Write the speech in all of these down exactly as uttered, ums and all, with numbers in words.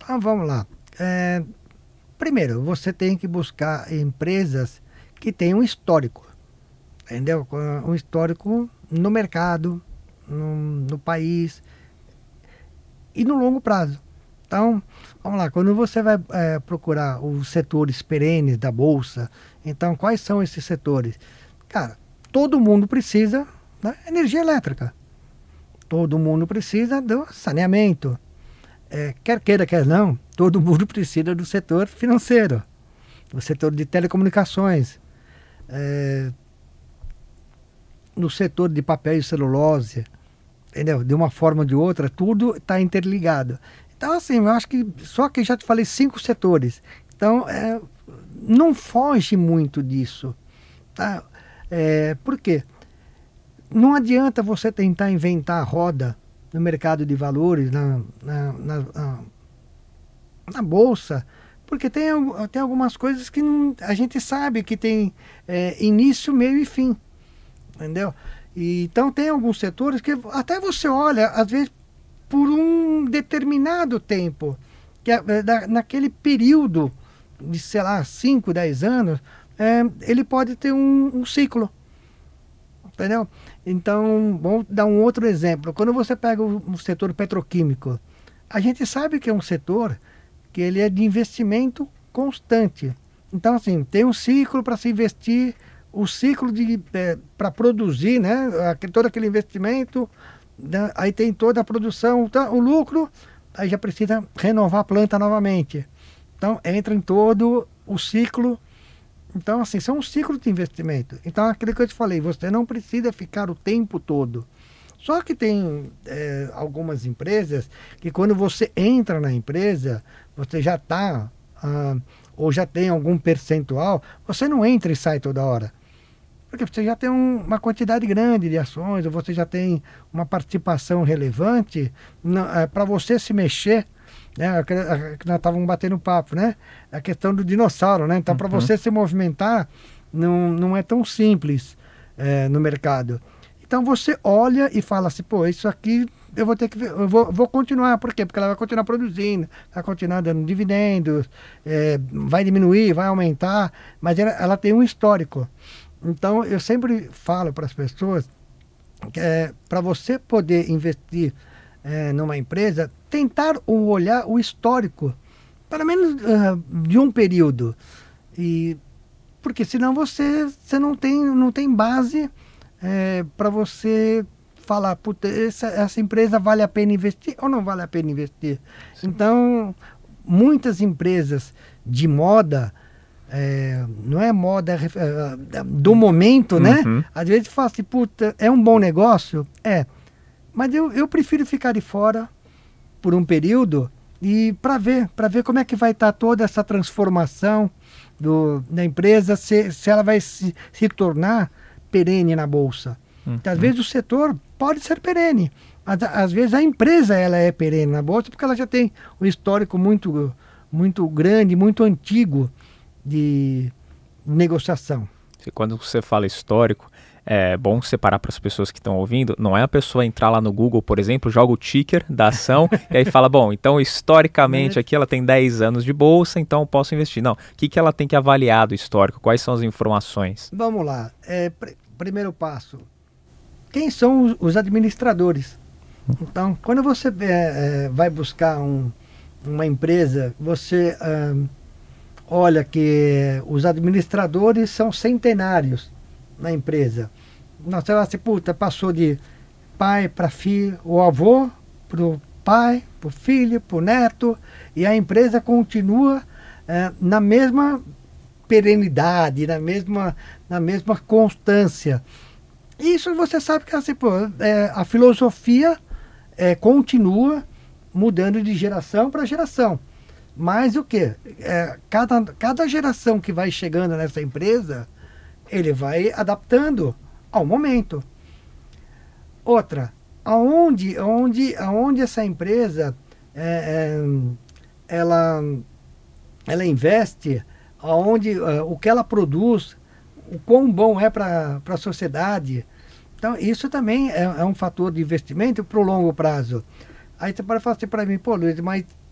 Ah, vamos lá. É, primeiro, você tem que buscar empresas que tenham um histórico, entendeu? Um histórico no mercado, no, no país e no longo prazo. Então, vamos lá, quando você vai é, procurar os setores perenes da Bolsa, então quais são esses setores? Cara, todo mundo precisa da energia elétrica, todo mundo precisa do saneamento, é, quer queira, quer não, todo mundo precisa do setor financeiro, do setor de telecomunicações, é, no setor de papel e celulose, entendeu? De uma forma ou de outra, tudo está interligado. Então, assim, eu acho que só que já te falei cinco setores. Então, é, não foge muito disso. Tá? É, por quê? Não adianta você tentar inventar a roda no mercado de valores, na, na, na, na, na bolsa, porque tem, tem algumas coisas que não, a gente sabe que tem é, início, meio e fim. Entendeu? E, então, tem alguns setores que até você olha, às vezes, por um determinado tempo, que é, da, naquele período de, sei lá, cinco, dez anos, é, ele pode ter um, um ciclo, entendeu? Então, vamos dar um outro exemplo. Quando você pega o, o setor petroquímico, a gente sabe que é um setor que ele é de investimento constante. Então, assim, tem um ciclo para se investir, o ciclo de é, para produzir, né, todo aquele investimento, né, aí tem toda a produção, tá, o lucro, aí já precisa renovar a planta novamente. Então, entra em todo o ciclo. Então, assim, são um ciclo de investimento. Então, aquilo que eu te falei, você não precisa ficar o tempo todo. Só que tem é, algumas empresas que quando você entra na empresa, você já está, ah, ou já tem algum percentual, você não entra e sai toda hora. Porque você já tem um, uma quantidade grande de ações, ou você já tem uma participação relevante é, para você se mexer, né? Que nós estávamos batendo papo, né? A questão do dinossauro, né? Então, uhum. Para você se movimentar, não, não é tão simples é, no mercado. Então, você olha e fala assim, pô, isso aqui eu vou ter que ver, eu vou, vou continuar. Por quê? Porque ela vai continuar produzindo, vai continuar dando dividendos, é, vai diminuir, vai aumentar, mas ela, ela tem um histórico. Então, eu sempre falo para as pessoas que é, para você poder investir é, numa empresa, tentar olhar o histórico, pelo menos uh, de um período. E, porque senão você, você não, tem, não tem base é, para você falar, puta, essa, essa empresa vale a pena investir ou não vale a pena investir. Sim. Então, muitas empresas de moda, É, não é moda é, do momento, né? Uhum. Às vezes fala assim, puta, é um bom negócio? É. Mas eu, eu prefiro ficar de fora por um período e para ver, para ver como é que vai estar tá toda essa transformação do, da empresa, se, se ela vai se, se tornar perene na Bolsa. Uhum. Então, às vezes o setor pode ser perene, mas às vezes a empresa ela é perene na Bolsa porque ela já tem um histórico muito, muito grande, muito antigo de negociação. Quando você fala histórico, é bom separar para as pessoas que estão ouvindo, não é a pessoa entrar lá no Google, por exemplo, joga o ticker da ação e aí fala, bom, então historicamente aqui ela tem dez anos de bolsa, então eu posso investir. Não, o que, que ela tem que avaliar do histórico? Quais são as informações? Vamos lá, é, pr primeiro passo, quem são os, os administradores? Então, quando você é, é, vai buscar um, uma empresa, você... Um, olha que os administradores são centenários na empresa. Você vai assim, puta, passou de pai para filho, o avô para o pai, para o filho, para o neto, e a empresa continua é, na mesma perenidade, na mesma, na mesma constância. Isso você sabe que assim, pô, é, a filosofia é, continua mudando de geração para geração. Mas o que? É, cada, cada geração que vai chegando nessa empresa, ele vai adaptando ao momento. Outra, aonde, aonde, aonde essa empresa é, é, ela, ela investe, aonde, é, o que ela produz, o quão bom é para a sociedade. Então, isso também é, é um fator de investimento para o longo prazo. Aí você pode falar assim para mim, pô, Luiz, mas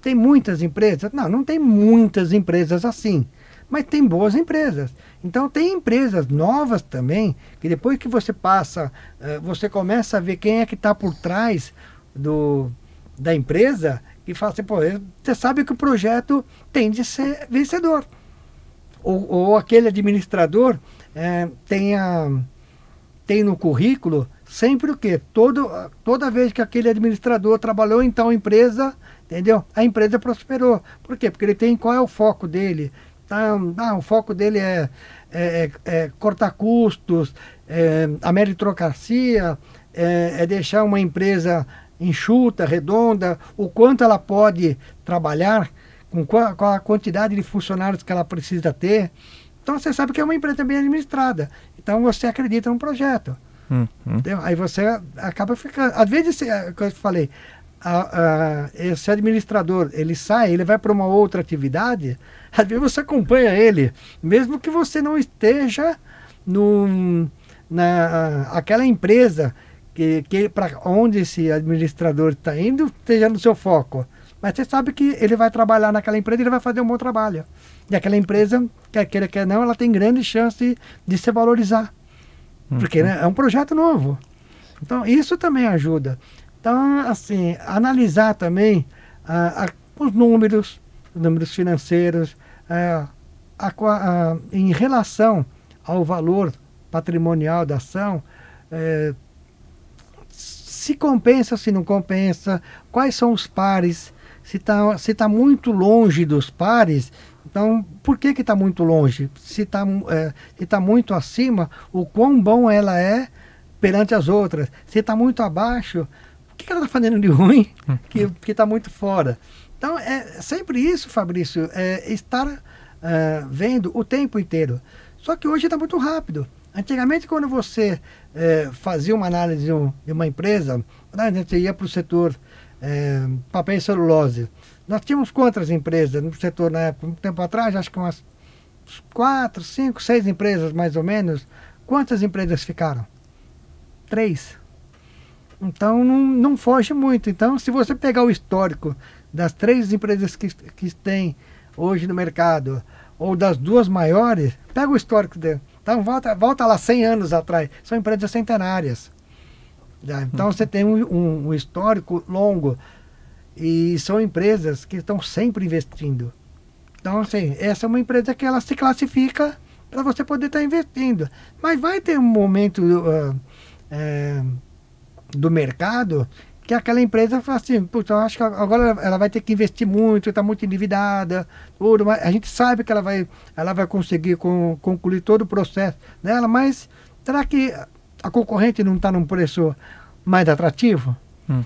tem muitas empresas? Não, não tem muitas empresas assim, mas tem boas empresas. Então tem empresas novas também, que depois que você passa, uh, você começa a ver quem é que está por trás do, da empresa, e fala assim, pô, você sabe que o projeto tem de ser vencedor. Ou, ou aquele administrador é, tem, a, tem no currículo sempre o quê? Todo, toda vez que aquele administrador trabalhou em tal empresa, entendeu? A empresa prosperou. Por quê? Porque ele tem qual é o foco dele. Tá, ah, o foco dele é, é, é cortar custos, é, a meritocracia, é, é deixar uma empresa enxuta, redonda, o quanto ela pode trabalhar, com qual, qual a quantidade de funcionários que ela precisa ter. Então você sabe que é uma empresa bem administrada. Então você acredita no projeto. Uhum. Aí você acaba ficando... Às vezes, como eu falei, a, a, esse administrador, ele sai, ele vai para uma outra atividade, às vezes você acompanha ele, mesmo que você não esteja num, na aquela empresa que, que para onde esse administrador está indo, esteja no seu foco. Mas você sabe que ele vai trabalhar naquela empresa e ele vai fazer um bom trabalho. E aquela empresa, quer queira, quer não, ela tem grande chance de se valorizar. Uhum. Porque, né, é um projeto novo. Então, isso também ajuda. Então, assim, analisar também ah, a, os números, os números financeiros, ah, a, a, em relação ao valor patrimonial da ação, eh, se compensa, se não compensa, quais são os pares, se está se tá muito longe dos pares, então por que que está muito longe? Se está é, se tá muito acima, o quão bom ela é perante as outras. Se está muito abaixo, o que, que ela está fazendo de ruim que está muito fora? Então é sempre isso, Fabrício, é estar é, vendo o tempo inteiro. Só que hoje está muito rápido. Antigamente, quando você é, fazia uma análise de, um, de uma empresa, a gente ia para o setor é, papel e celulose. Nós tínhamos quantas empresas no setor na época? Um tempo atrás, acho que umas quatro, cinco, seis empresas mais ou menos. Quantas empresas ficaram? Três. Então não, não foge muito. Então, se você pegar o histórico das três empresas que, que tem hoje no mercado, ou das duas maiores, pega o histórico dele. Então volta, volta lá cem anos atrás, são empresas centenárias. Já. Então você tem um, um, um histórico longo e são empresas que estão sempre investindo. Então assim, essa é uma empresa que ela se classifica para você poder estar investindo. Mas vai ter um momento uh, é, do mercado que aquela empresa fala assim, puta, eu acho que agora ela vai ter que investir muito, está muito endividada, tudo, mas a gente sabe que ela vai, ela vai conseguir com, concluir todo o processo dela, mas será que a concorrente não está num preço mais atrativo? Uhum.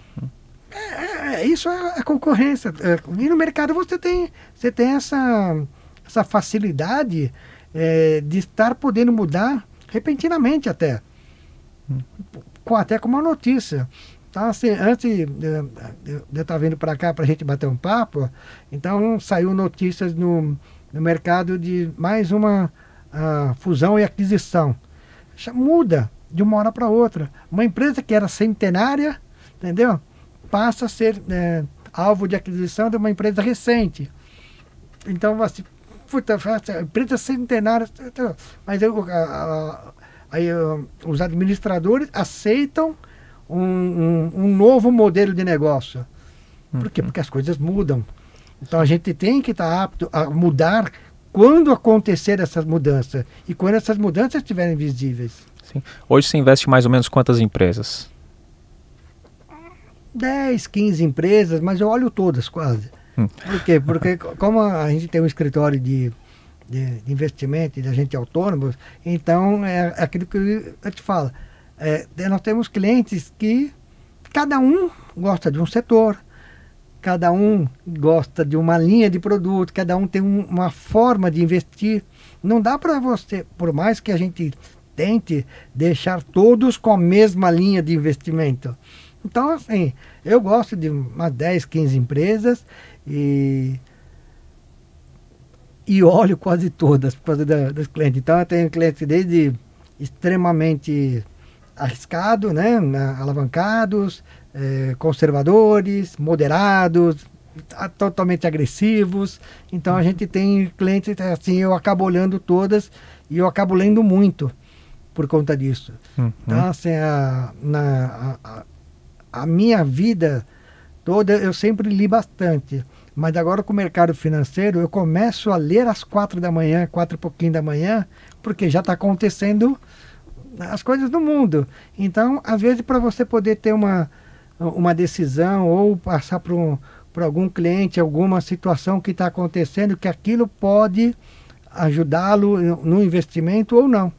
É, é, isso é a concorrência. É, e no mercado você tem, você tem essa, essa facilidade é, de estar podendo mudar repentinamente até, uhum. com, até com uma notícia. Então, assim, antes de eu estar vindo para cá para a gente bater um papo, então saiu notícias no, no mercado de mais uma uh, fusão e aquisição. Já muda de uma hora para outra. Uma empresa que era centenária, entendeu? Passa a ser é, alvo de aquisição de uma empresa recente. Então, assim, puta, empresa centenária, mas eu, a, a, aí, os administradores aceitam Um, um, um novo modelo de negócio. Por quê? Porque as coisas mudam. Então a gente tem que estar apto a mudar quando acontecer essas mudanças e quando essas mudanças estiverem visíveis. Sim. Hoje você investe mais ou menos quantas empresas? dez, quinze empresas, mas eu olho todas quase. Hum. Por quê? Porque como a gente tem um escritório de, de, de investimento e de agente autônomo, então é aquilo que eu te falo. É, nós temos clientes que cada um gosta de um setor, cada um gosta de uma linha de produto, cada um tem um, uma forma de investir. Não dá para você, por mais que a gente tente deixar todos com a mesma linha de investimento. Então, assim, eu gosto de umas dez, quinze empresas e, e olho quase todas por causa da, dos clientes. Então, eu tenho clientes desde extremamente arriscado, né, alavancados, eh, conservadores, moderados, a- totalmente agressivos. Então a gente tem clientes, assim, eu acabo olhando todas e eu acabo lendo muito por conta disso. Uhum. Então, assim, a, na, a, a- a minha vida toda eu sempre li bastante. Mas agora com o mercado financeiro eu começo a ler às quatro da manhã, quatro e pouquinho da manhã, porque já está acontecendo as coisas do mundo. Então, às vezes, para você poder ter uma, uma decisão ou passar para um, para algum cliente alguma situação que está acontecendo, que aquilo pode ajudá-lo no investimento ou não.